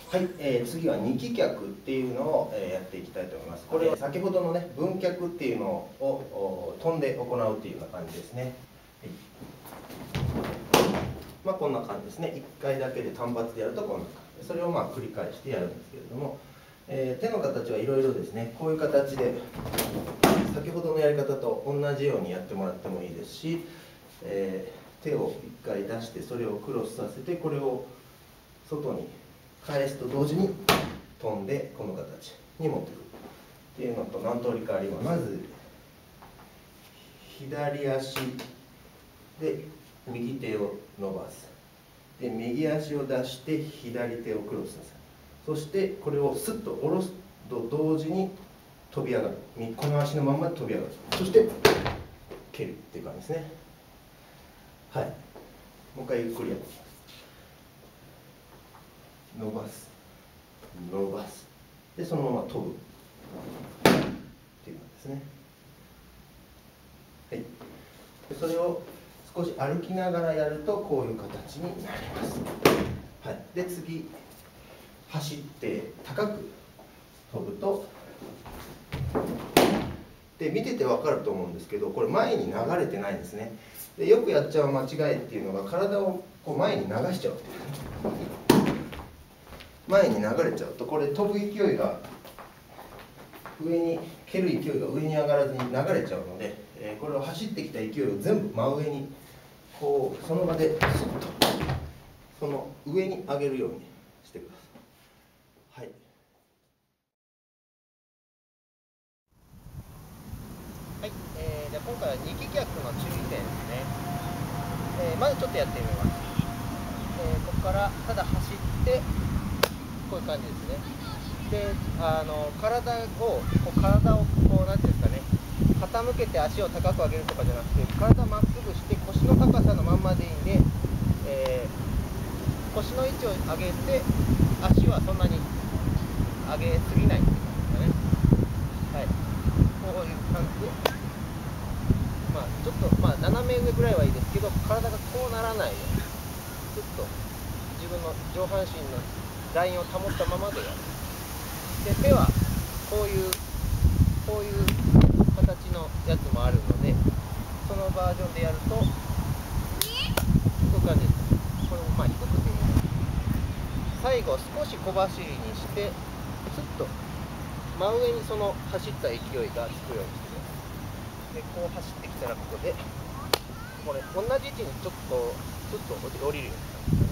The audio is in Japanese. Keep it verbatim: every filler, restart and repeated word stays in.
はい、えー、次は二気脚っていうのを、えー、やっていきたいと思います。これは先ほどのね分脚っていうのを飛んで行うっていうような感じですね。はい、まあこんな感じですね。いっかいだけで単発でやるとこんな感じ。それをまあ繰り返してやるんですけれども、えー、手の形はいろいろですね。こういう形で先ほどのやり方と同じようにやってもらってもいいですし、えー、手をいっかい出してそれをクロスさせてこれを外に返すと同時に飛んでこの形に持ってくるっていうのと何通りかあります。まず左足で右手を伸ばす。で右足を出して左手をクロスさせる。そしてこれをスッと下ろすと同時に飛び上がる。この足のまま飛び上がる。そして蹴るっていう感じですね。はい。もう一回ゆっくりやっていきます。伸ばす伸ばすでそのまま飛ぶっていう感じですね。はい、でそれを少し歩きながらやるとこういう形になります。はい、で次走って高く飛ぶとで見てて分かると思うんですけど、これ前に流れてないんですね。でよくやっちゃう間違いっていうのが体をこう前に流しちゃうっていう。前に流れちゃうとこれ飛ぶ勢いが上に蹴る勢いが上に上がらずに流れちゃうので、えー、これを走ってきた勢いを全部真上にこうその場でスッとその上に上げるようにしてください。はい。はい、えー、じゃあ今回は二気脚の注意点ですね。えー、まずちょっとやってみます。えー、ここからただ走ってこういう感じですね。で、あの体をこう体をこうなんていうんですかね、傾けて足を高く上げるとかじゃなくて、体まっすぐして腰の高さのまんまでいいんで、えー、腰の位置を上げて足はそんなに上げすぎないっていう感じですかね。はい。こういう感じで、まあちょっとまあ斜め上ぐらいはいいですけど、体がこうならないように、ちょっと自分の上半身のラインを保ったままでやる。で手はこういうこういう形のやつもあるので、そのバージョンでやるとこういう感じです。これもまあ低くていいので、最後少し小走りにしてスッと真上にその走った勢いがつくようにしてください。でこう走ってきたらここでこれ同じ位置にちょっとスッと降りるように。